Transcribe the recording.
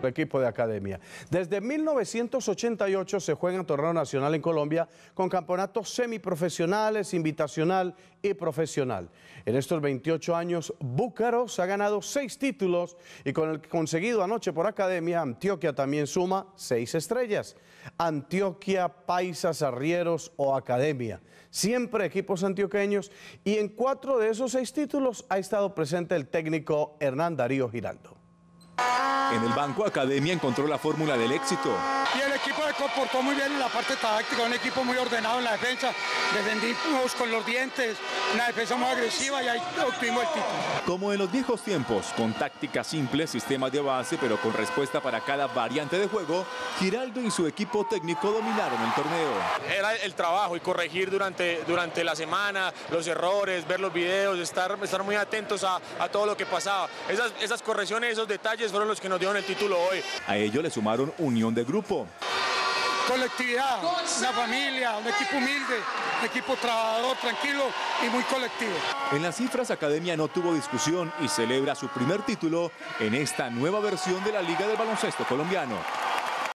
equipo de academia. Desde 1988 se juega en torneo nacional en Colombia con campeonatos semiprofesionales, invitacional y profesional. En estos 28 años, Búcaros ha ganado 6 títulos y con el conseguido anoche por academia, Antioquia también suma 6 estrellas. Antioquia, Paisas, Arrieros o Academia. Siempre equipos antioqueños, y en 4 de esos 6 títulos ha estado presente el técnico Hernán Darío Giraldo. En el banco, Academia encontró la fórmula del éxito. Y el equipo se comportó muy bien en la parte táctica, un equipo muy ordenado en la defensa, defendimos con los dientes, una defensa muy agresiva y ahí obtuvimos el título. Como en los viejos tiempos, con tácticas simples, sistemas de base, pero con respuesta para cada variante de juego, Giraldo y su equipo técnico dominaron el torneo. Era el trabajo y corregir durante la semana los errores, ver los videos, estar muy atentos a todo lo que pasaba. Esas correcciones, esos detalles fueron los que nos dieron el título hoy. A ello le sumaron unión de grupo. Colectividad, una familia, un equipo humilde, un equipo trabajador, tranquilo y muy colectivo. En las cifras, Academia no tuvo discusión y celebra su primer título en esta nueva versión de la Liga del Baloncesto Colombiano.